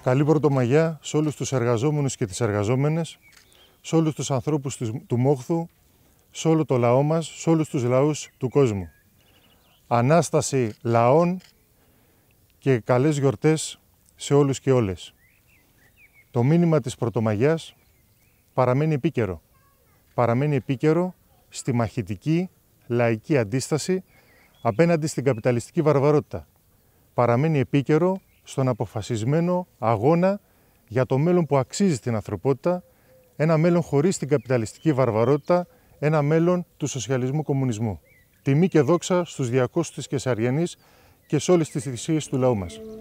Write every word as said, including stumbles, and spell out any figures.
Καλή Πρωτομαγιά σε όλους τους εργαζόμενους και τις εργαζόμενες, σε όλους τους ανθρώπους του Μόχθου, σε όλο το λαό μας, σε όλους τους λαούς του κόσμου. Ανάσταση λαών και καλές γιορτές σε όλους και όλες. Το μήνυμα της Πρωτομαγιάς παραμένει επίκαιρο. Παραμένει επίκαιρο στη μαχητική λαϊκή αντίσταση απέναντι στην καπιταλιστική βαρβαρότητα. Παραμένει επίκαιρο στον αποφασισμένο αγώνα για το μέλλον που αξίζει στην ανθρωπότητα, ένα μέλλον χωρίς την καπιταλιστική βαρβαρότητα, ένα μέλλον του σοσιαλισμού-κομμουνισμού. Τιμή και δόξα στους διακόσιους της Κεσαριανής και σε όλες τις θυσίες του λαού μας.